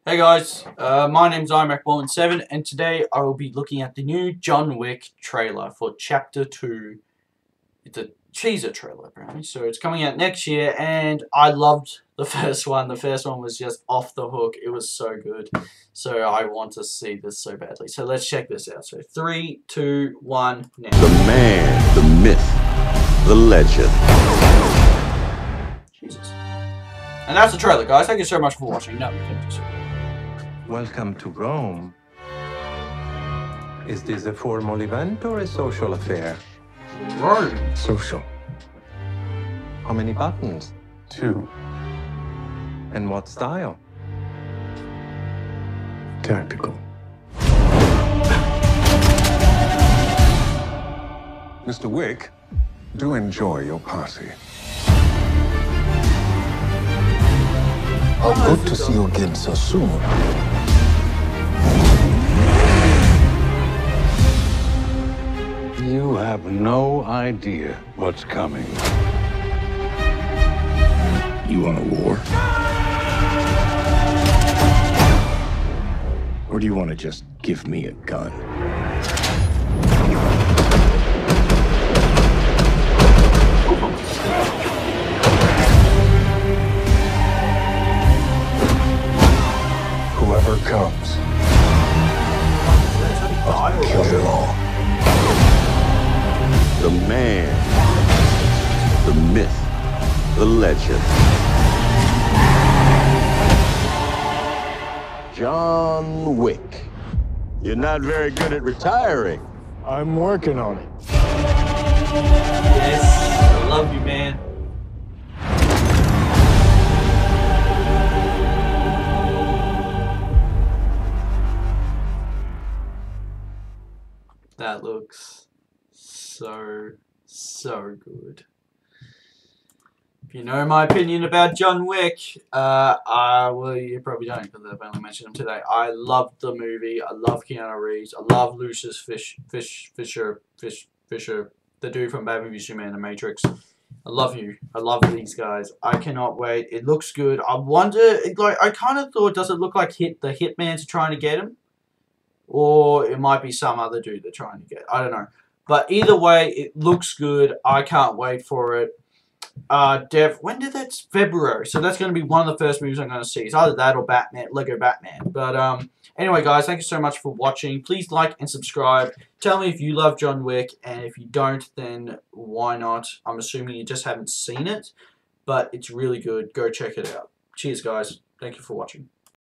Hey guys, my name's iMac117 and today I will be looking at the new John Wick trailer for Chapter 2. It's a teaser trailer apparently, so it's coming out next year and I loved the first one. The first one was just off the hook, it was so good. So I want to see this so badly. So let's check this out. So 3, 2, 1, now. The man, the myth, the legend. Jesus. And that's the trailer, guys. Thank you so much for watching. No, Welcome to Rome. Is this a formal event or a social affair? Rome. Social. How many buttons? 2. And what style? Tactical. Mr. Wick, do enjoy your party. Oh, good to see you again so soon. You have no idea what's coming. You want a war? Or do you want to just give me a gun? Whoever comes, I'll kill them all. The man, the myth, the legend. John Wick. You're not very good at retiring. I'm working on it. Yes, I love you, man. That looks so good. If you know my opinion about John Wick, well, you probably don't because I've only mentioned him today. I love the movie. I love Keanu Reeves. I love Lucius Fisher, the dude from Batman v Superman and The Matrix. I love you. I love these guys. I cannot wait. It looks good. I wonder, I kind of thought, does it look like the Hitman's trying to get him? Or it might be some other dude they're trying to get. I don't know. But either way, it looks good. I can't wait for it. When did that? February. So that's going to be one of the first movies I'm going to see. It's either that or Batman, Lego Batman. But anyway, guys, thank you so much for watching. Please like and subscribe. Tell me if you love John Wick, and if you don't, then why not? I'm assuming you just haven't seen it, but it's really good. Go check it out. Cheers, guys. Thank you for watching.